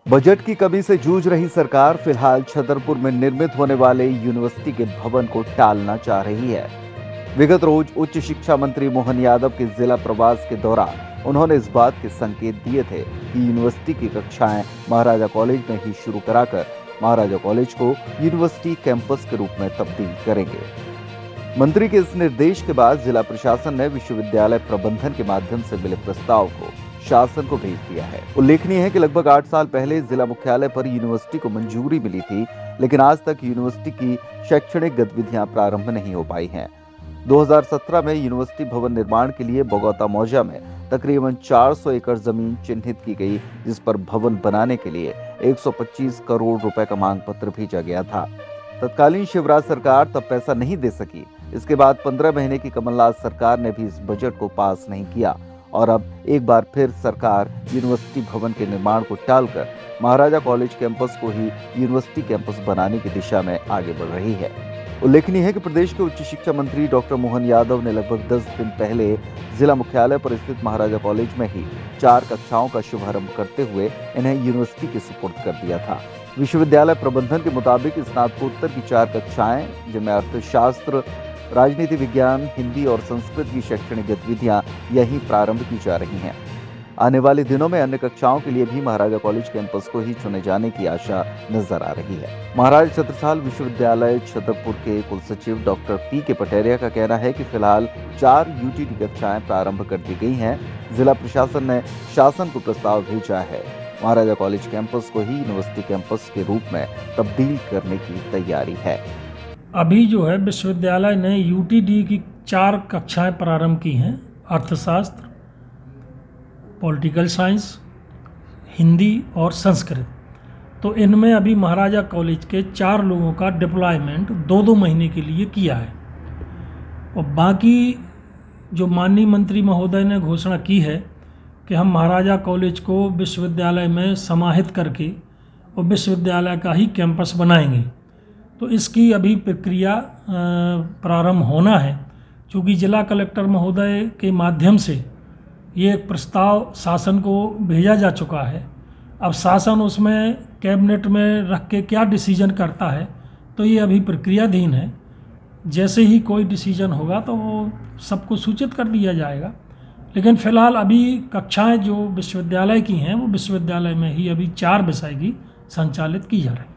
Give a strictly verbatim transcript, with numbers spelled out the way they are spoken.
Budget की कमी से जूझ रही सरकार फिलहाल छतरपुर में निर्मित होने वाले यूनिवर्सिटी के भवन को टालना चाह रही है। विगत रोज उच्च शिक्षा मंत्री मोहन यादव के जिला प्रवास के दौरान उन्होंने इस बात के संकेत दिए थे कि यूनिवर्सिटी की कक्षाएं महाराजा कॉलेज में ही शुरू कराकर महाराजा कॉलेज को यूनिवर्सिटी कैंपस के रूप में तब्दील करेंगे। मंत्री के इस निर्देश के बाद जिला प्रशासन ने विश्वविद्यालय प्रबंधन के माध्यम से मिले प्रस्ताव को शासन को भेज दिया है। उल्लेखनीय है कि लगभग आठ साल पहले जिला मुख्यालय पर यूनिवर्सिटी को मंजूरी मिली थी, लेकिन आज तक यूनिवर्सिटी की शैक्षणिक गतिविधियां प्रारंभ नहीं हो पाई हैं। दो हज़ार सत्रह में यूनिवर्सिटी भवन निर्माण के लिए बगौता मौजा में तकरीबन चार सौ एकड़ जमीन चिन्हित की गई, जिस पर भवन बनाने के लिए एक सौ पच्चीस करोड़ रुपए का मांग पत्र भेजा गया था। तत्कालीन शिवराज सरकार तब पैसा नहीं दे सकी। इसके बाद पंद्रह महीने की कमलनाथ सरकार ने भी इस बजट को पास नहीं किया और अब एक बार फिर सरकार यूनिवर्सिटी भवन के निर्माण को टालकर महाराजा कॉलेज कैंपस को ही यूनिवर्सिटी कैंपस बनाने की दिशा में आगे बढ़ रही है। उल्लेखनीय है कि प्रदेश के उच्च शिक्षा मंत्री डॉक्टर मोहन यादव ने लगभग दस दिन पहले जिला मुख्यालय पर स्थित महाराजा कॉलेज में ही चार कक्षाओं का शुभारंभ करते हुए इन्हें यूनिवर्सिटी के सुपुर्द कर दिया था। विश्वविद्यालय प्रबंधन के मुताबिक स्नातकोत्तर की चार कक्षाएं, जिनमें अर्थशास्त्र, राजनीति विज्ञान, हिंदी और संस्कृत की शैक्षणिक गतिविधियां यहीं प्रारंभ की जा रही हैं। आने वाले दिनों में अन्य कक्षाओं के लिए भी महाराजा कॉलेज कैंपस को ही चुने जाने की आशा नजर आ रही है। महाराजा छत्रसाल विश्वविद्यालय छतरपुर के कुलसचिव डॉक्टर पी के पटेरिया का कहना है कि फिलहाल चार यूटीटी कक्षाएं प्रारंभ कर दी गई हैं। जिला प्रशासन ने शासन को प्रस्ताव भेजा है। महाराजा कॉलेज कैंपस को ही यूनिवर्सिटी कैंपस के रूप में तब्दील करने की तैयारी है। अभी जो है विश्वविद्यालय ने यूटीडी की चार कक्षाएं प्रारंभ की हैं। अर्थशास्त्र, पॉलिटिकल साइंस, हिंदी और संस्कृत। तो इनमें अभी महाराजा कॉलेज के चार लोगों का डिप्लॉयमेंट दो दो महीने के लिए किया है और बाकी जो माननीय मंत्री महोदय ने घोषणा की है कि हम महाराजा कॉलेज को विश्वविद्यालय में समाहित करके और विश्वविद्यालय का ही कैंपस बनाएंगे, तो इसकी अभी प्रक्रिया प्रारंभ होना है। चूँकि जिला कलेक्टर महोदय के माध्यम से ये एक प्रस्ताव शासन को भेजा जा चुका है। अब शासन उसमें कैबिनेट में रख के क्या डिसीजन करता है, तो ये अभी प्रक्रियाधीन है। जैसे ही कोई डिसीजन होगा तो वो सबको सूचित कर दिया जाएगा। लेकिन फ़िलहाल अभी कक्षाएं जो विश्वविद्यालय की हैं वो विश्वविद्यालय में ही अभी चार विषय की संचालित की जा रही हैं।